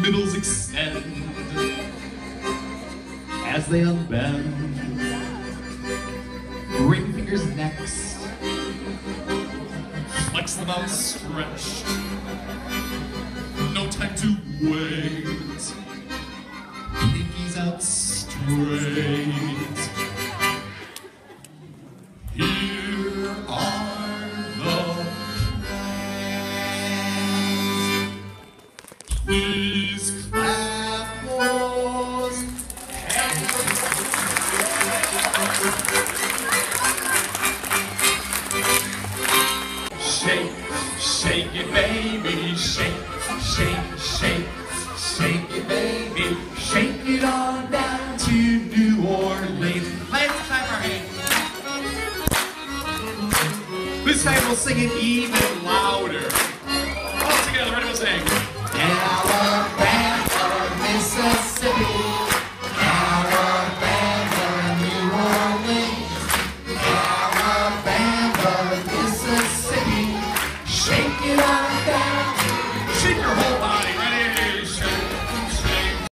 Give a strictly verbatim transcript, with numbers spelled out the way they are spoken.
middles extend as they unbend. Ring fingers next, flex them out stretched. No time to wait, pinkies out straight. Here are the plans. Please clap those hands. Shake, shake it, baby. Shake, shake, shake, shake it, baby. Shake it on down to New Orleans. Let's clap our hands. This time we'll sing it even louder.